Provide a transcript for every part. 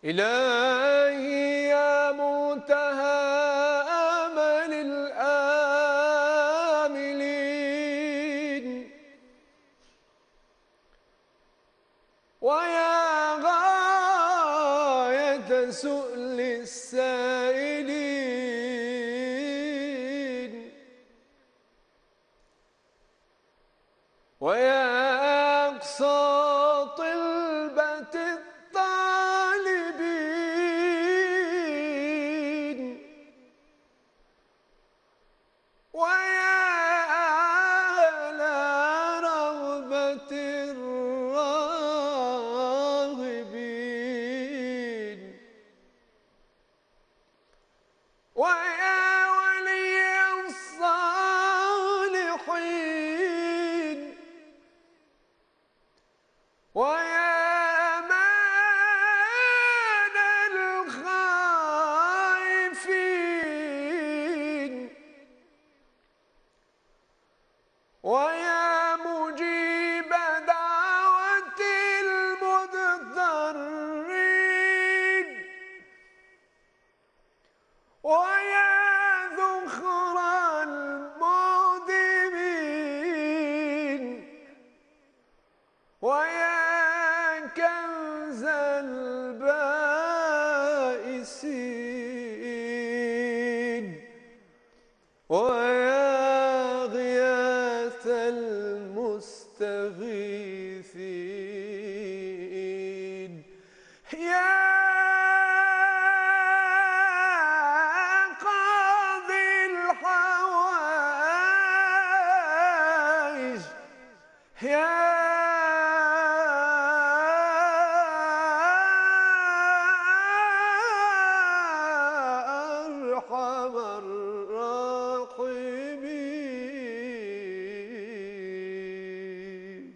إلهي يا منتهى آمل الآملين، ويا غاية سؤل السائلين، ويا أقصى طلبة الطالبين، ويا أعلى رغبة الراغبين، ويا ولي الصالحين، ويا أمان الخائفين، ويا مجيب دعوة المضطرين، ويا ذخر المعدمين، ويا كنز البائسين، ويا غياث المستغيثين، يا قاضي الحوائج، يا أرحم الراحمين.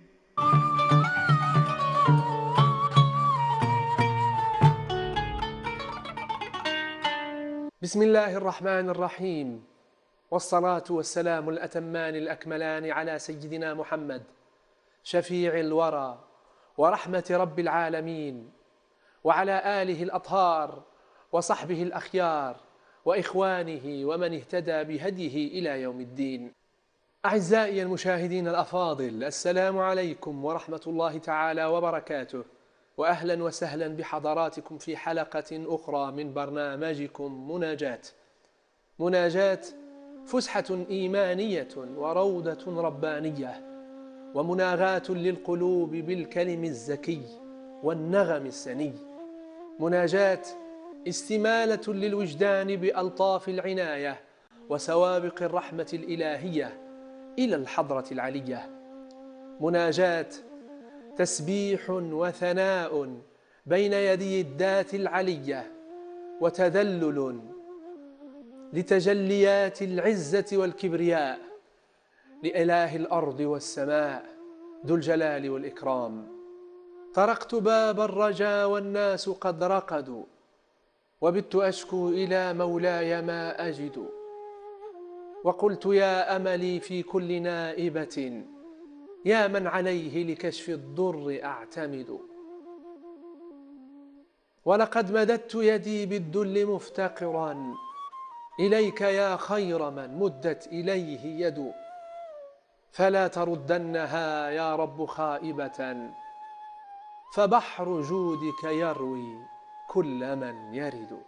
بسم الله الرحمن الرحيم، والصلاة والسلام الأتمان الأكملان على سيدنا محمد شفيع الورى ورحمة رب العالمين، وعلى آله الأطهار وصحبه الأخيار وإخوانه ومن اهتدى بهديه إلى يوم الدين. أعزائي المشاهدين الأفاضل، السلام عليكم ورحمة الله تعالى وبركاته، وأهلا وسهلا بحضراتكم في حلقة أخرى من برنامجكم مناجاة، فسحة إيمانية وروضة ربانية، ومناغاة للقلوب بالكلم الزكي والنغم السني، مناجاة استمالة للوجدان بألطاف العناية وسوابق الرحمة الإلهية إلى الحضرة العلية، مناجاة تسبيح وثناء بين يدي الذات العلية، وتذلل لتجليات العزة والكبرياء لإله الأرض والسماء ذو الجلال والإكرام. طرقت باب الرجا والناس قد رقدوا، وبت أشكو إلى مولاي ما أجد، وقلت يا أملي في كل نائبة، يا من عليه لكشف الضر أعتمد، ولقد مددت يدي بالذل مفتقرا إليك يا خير من مدت إليه يد، فلا تردنها يا رب خائبة، فبحر جودك يروي كل من يرد.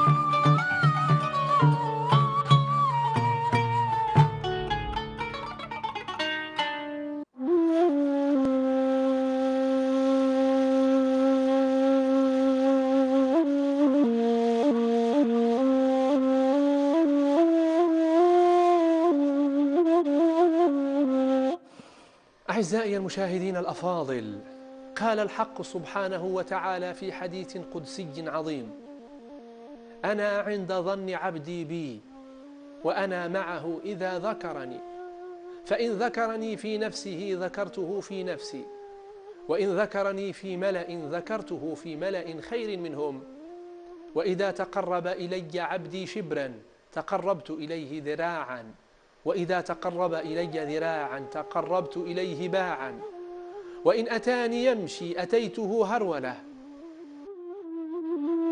أعزائي المشاهدين الأفاضل، قال الحق سبحانه وتعالى في حديث قدسي عظيم: أنا عند ظن عبدي بي وأنا معه إذا ذكرني، فإن ذكرني في نفسه ذكرته في نفسي، وإن ذكرني في ملأ ذكرته في ملأ خير منهم، وإذا تقرب إلي عبدي شبرا تقربت إليه ذراعا، وإذا تقرب إلي ذراعا تقربت إليه باعا، وإن أتاني يمشي أتيته هرولة،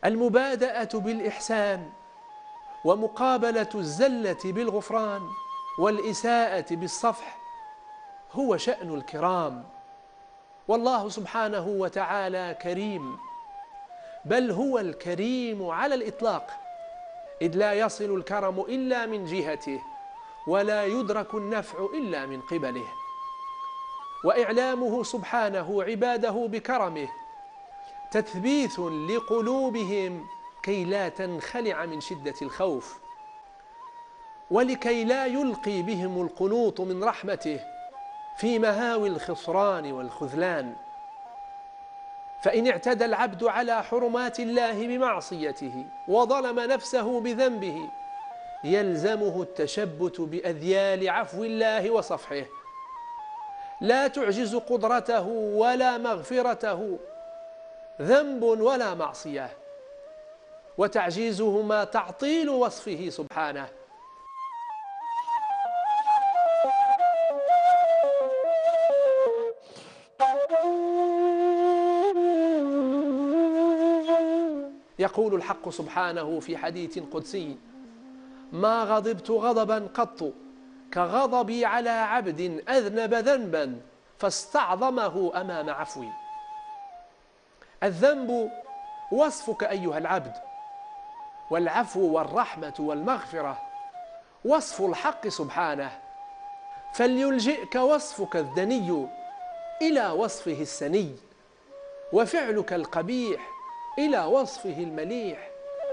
المبادأة بالإحسان ومقابلة الزلة بالغفران والإساءة بالصفح هو شأن الكرام. والله سبحانه وتعالى كريم، بل هو الكريم على الإطلاق، إذ لا يصل الكرم إلا من جهته ولا يدرك النفع إلا من قبله. وإعلامه سبحانه عباده بكرمه تثبيت لقلوبهم كي لا تنخلع من شدة الخوف، ولكي لا يلقي بهم القنوط من رحمته في مهاوي الخسران والخذلان. فإن اعتدى العبد على حرمات الله بمعصيته وظلم نفسه بذنبه يلزمه التشبت بأذيال عفو الله وصفحه، لا تعجز قدرته ولا مغفرته ذنب ولا معصية، وتعجيزهما تعطيل وصفه سبحانه. يقول الحق سبحانه في حديث قدسي: ما غضبت غضبا قط كغضبي على عبد أذنب ذنبا فاستعظمه أمام عفوي. الذنب وصفك أيها العبد، والعفو والرحمة والمغفرة وصف الحق سبحانه، فليلجئك وصفك الدني إلى وصفه السني، وفعلك القبيح إلى وصفه المليح.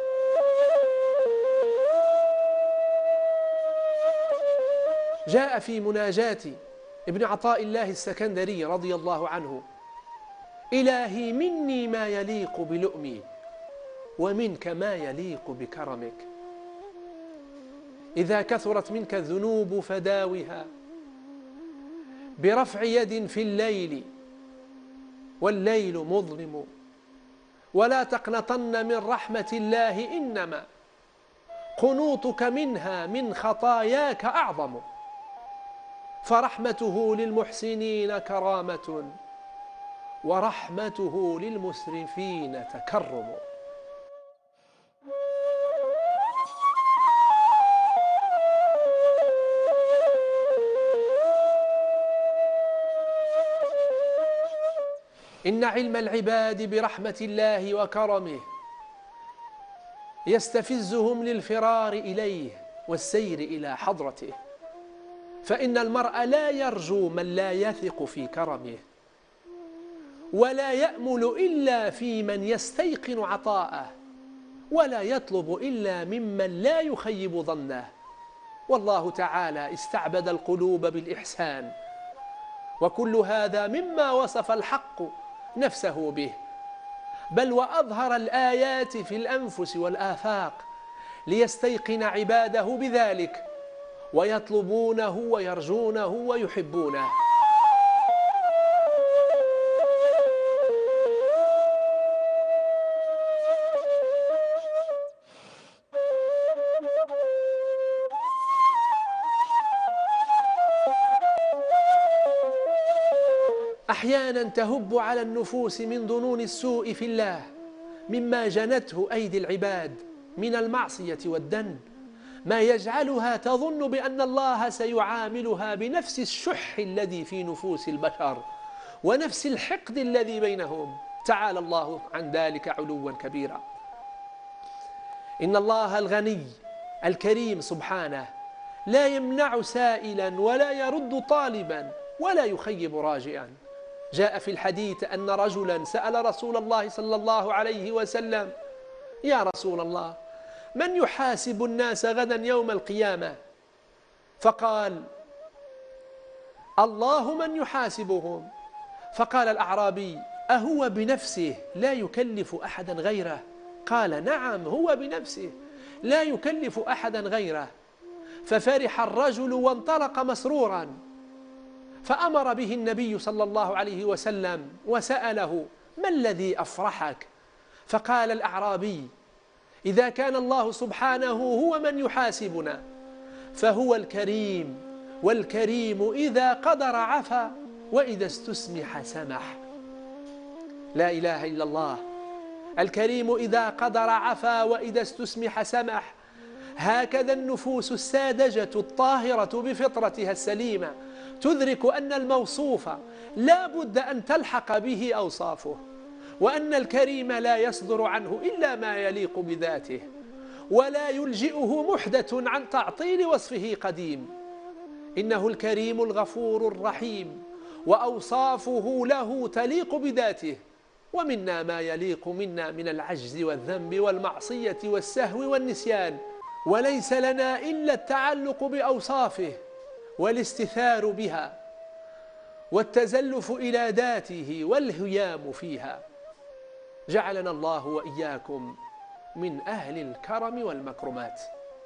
جاء في مناجاة ابن عطاء الله السكندري رضي الله عنه: إلهي مني ما يليق بلؤمي ومنك ما يليق بكرمك. إذا كثرت منك الذنوب فداوها برفع يد في الليل والليل مظلم، ولا تقنطن من رحمة الله إنما قنوطك منها من خطاياك أعظم، فرحمته للمحسنين كرامة ورحمته للمسرفين تكرم. إن علم العباد برحمة الله وكرمه يستفزهم للفرار إليه والسير إلى حضرته، فإن المرء لا يرجو من لا يثق في كرمه، ولا يأمل إلا في من يستيقن عطاءه، ولا يطلب إلا ممن لا يخيب ظنه. والله تعالى استعبد القلوب بالإحسان، وكل هذا مما وصف الحق نفسه به، بل وأظهر الآيات في الأنفس والآفاق ليستيقن عباده بذلك ويطلبونه ويرجونه ويحبونه. أحيانا تهب على النفوس من ظنون السوء في الله مما جنته أيدي العباد من المعصية والذنب ما يجعلها تظن بأن الله سيعاملها بنفس الشح الذي في نفوس البشر ونفس الحقد الذي بينهم. تعالى الله عن ذلك علوا كبيرا. إن الله الغني الكريم سبحانه لا يمنع سائلا ولا يرد طالبا ولا يخيب راجئا. جاء في الحديث أن رجلا سأل رسول الله صلى الله عليه وسلم: يا رسول الله، من يحاسب الناس غدا يوم القيامة؟ فقال: الله من يحاسبهم. فقال الأعرابي: أهو بنفسه لا يكلف أحدا غيره؟ قال: نعم، هو بنفسه لا يكلف أحدا غيره. ففرح الرجل وانطلق مسرورا، فأمر به النبي صلى الله عليه وسلم وسأله: ما الذي أفرحك؟ فقال الأعرابي: إذا كان الله سبحانه هو من يحاسبنا فهو الكريم، والكريم إذا قدر عفا وإذا استسمح سمح. لا إله إلا الله. الكريم إذا قدر عفا، وإذا استسمح سمح. هكذا النفوس الساذجة الطاهرة بفطرتها السليمة تدرك أن الموصوف لا بد أن تلحق به أوصافه، وأن الكريم لا يصدر عنه إلا ما يليق بذاته، ولا يلجئه محدث عن تعطيل وصفه قديم. إنه الكريم الغفور الرحيم، وأوصافه له تليق بذاته، ومنا ما يليق منا من العجز والذنب والمعصية والسهو والنسيان، وليس لنا إلا التعلق بأوصافه والاستثار بها والتزلف إلى ذاته والهيام فيها. جعلنا الله وإياكم من أهل الكرم والمكرمات.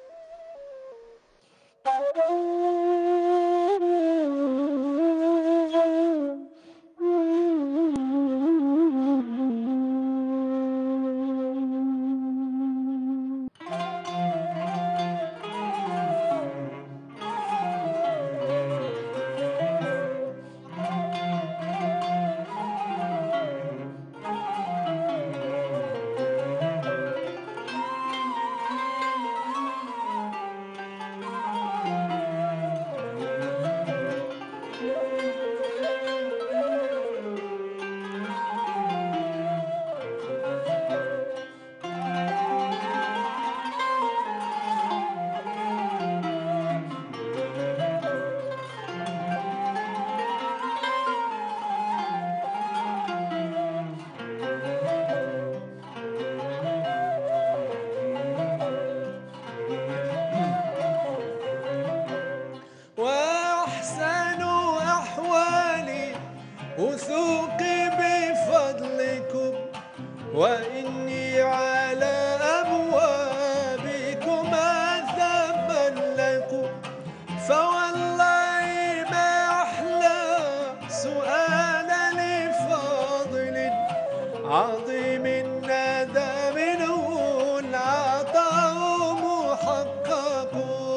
وثوقي بفضلكم، وإني على أبوابكم أتملك، فوالله ما أحلى سؤال لفاضل عظيم الندى منه العطاء محقق.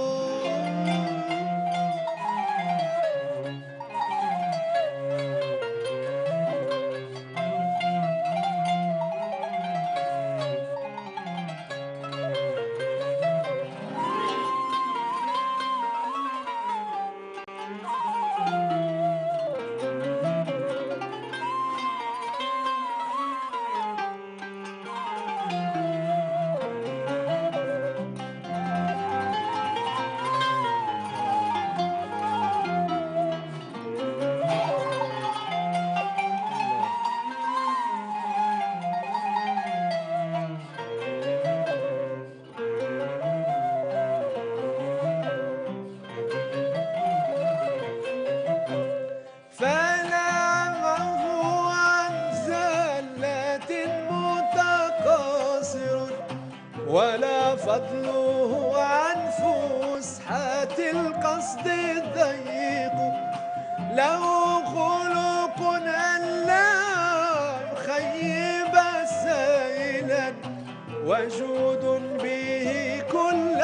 ولا فضله عن فسحة القصد الضيق، له خلق أن لا يخيب سائلا، وجود به كل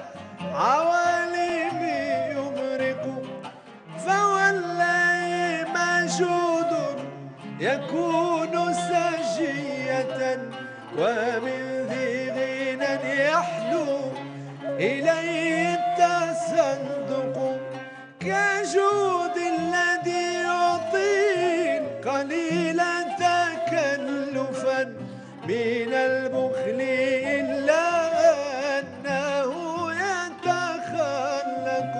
عوالم يغرق، فوالله مجود يكون سجية، ومن يحلو إليه التصدق، كجود الذي يعطي القليل تكلفا من البخل، إلا أنه يتخلق.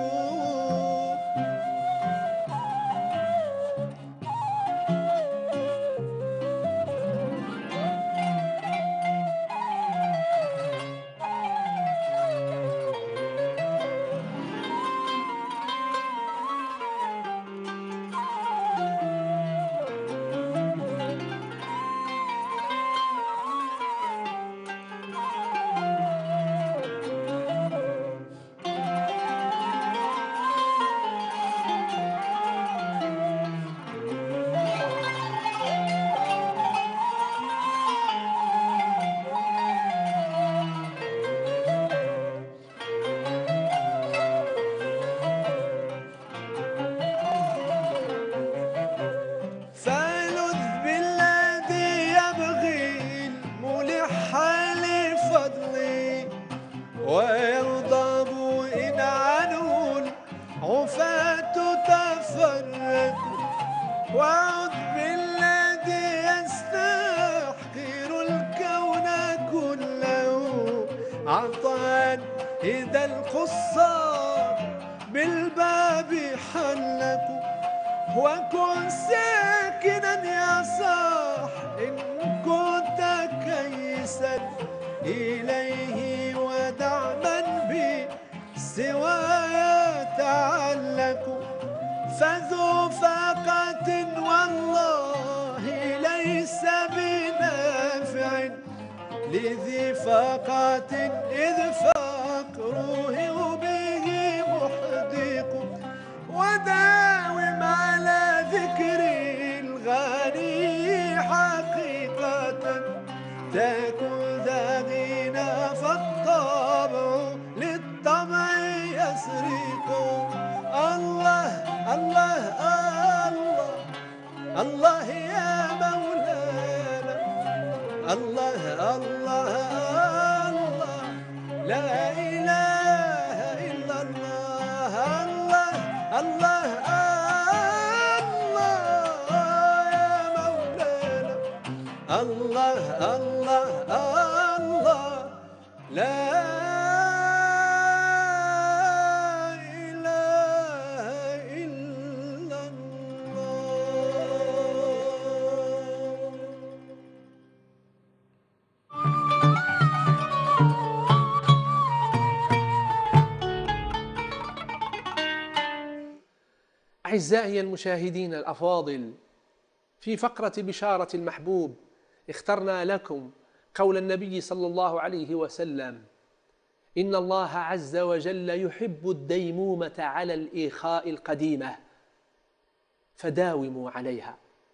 عطاء إذا القصار بالباب حلقوا. وكن ساكنا يا صاح إن كنت كيسا إليه، ودع من بسواي يتعلق. فذو فاقة والله ليس بنافع لذي فاقة إذ فقره به محدق. وداوم على ذكر الغني حقيقة تكن ذا غنى، فالطبع للطمع يسرق. الله الله الله الله يا مولانا، الله الله الله لا إله إلا الله. الله الله الله يا مولانا، الله الله الله لا إله إلا الله. أعزائي المشاهدين الأفاضل، في فقرة بشارة المحبوب اخترنا لكم قول النبي صلى الله عليه وسلم: إن الله عز وجل يحب الديمومة على الإخاء القديمة فداوموا عليها.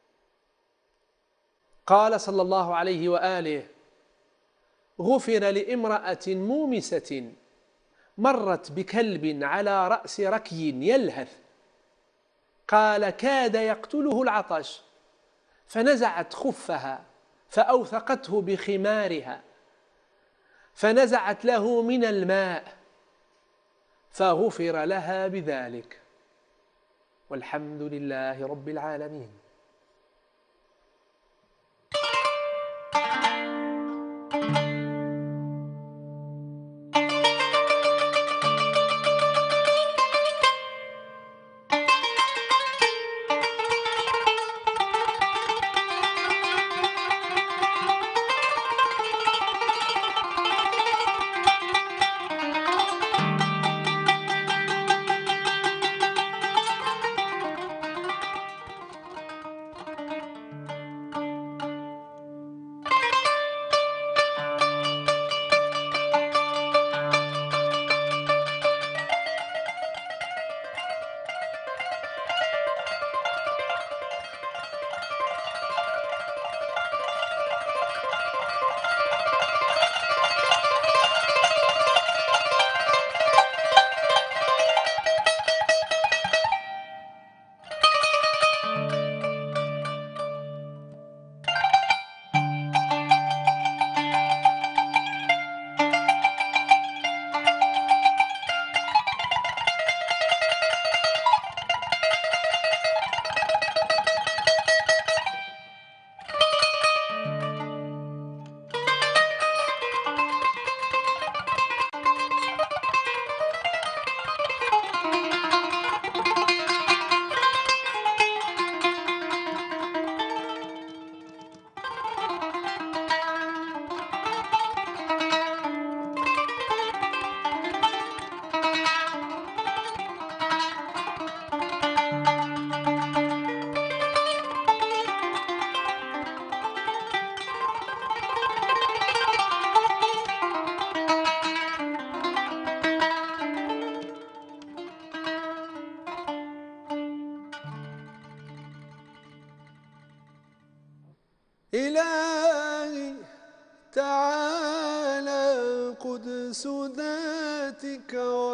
قال صلى الله عليه وآله: غفر لامرأة مومسة مرت بكلب على رأس ركي يلهث، قال: كاد يقتله العطش، فنزعت خفها فأوثقته بخمارها، فنزعت له من الماء فغفر لها بذلك، والحمد لله رب العالمين. إلهي تعالى قدس ذاتك،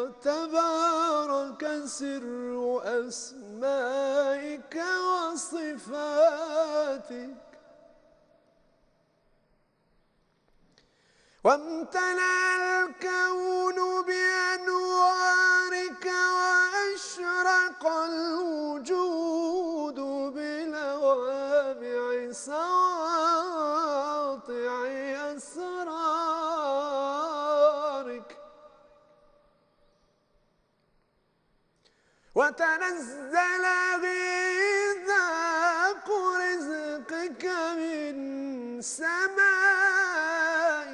وتبارك سر أسمائك وصفاتك، وامتلأ الكون بأنوارك، وأشرق الوجود بلوامع سواطع أسرارك. وتنزل غذاق رزقك من سماء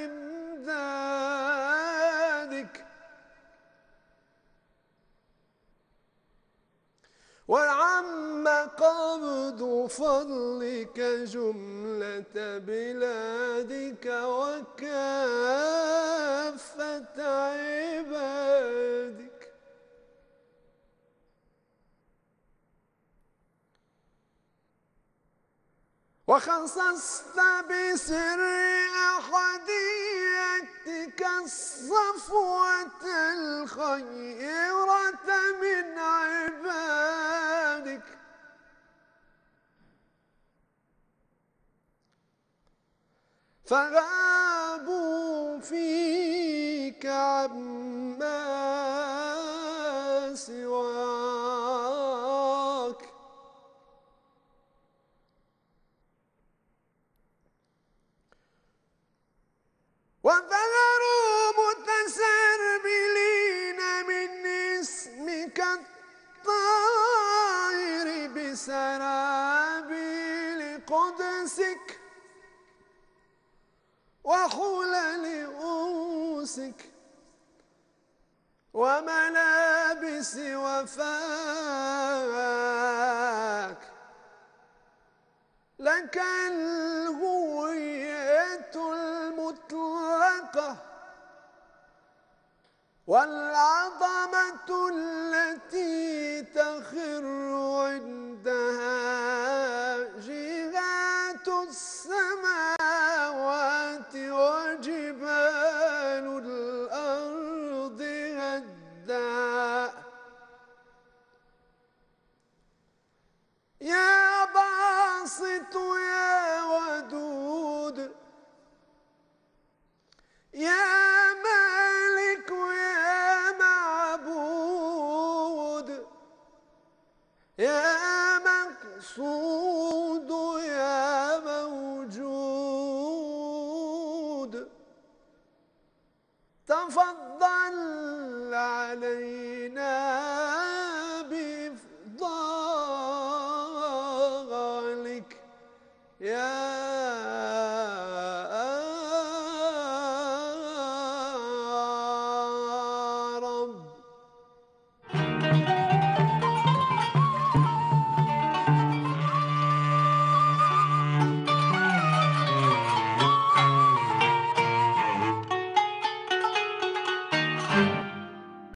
إمدادك وعم قبض فضلك جملة بلادك وكافة عبادك وخصصت بسر أحديتك الصفوة الخيرة من عبادك فغابوا فيك عما سواك وظهروا متسربلين من اسمك الطاهر بسرابيل قدسك وحلل أنسك وملابس وفاك لك الهوية المطلقة والعظمة التي تخر عندها جهات السماوات وجبال الأرض هدا يا باسط يا ودود يا مالك يا معبود يا مقصود يا موجود تفضل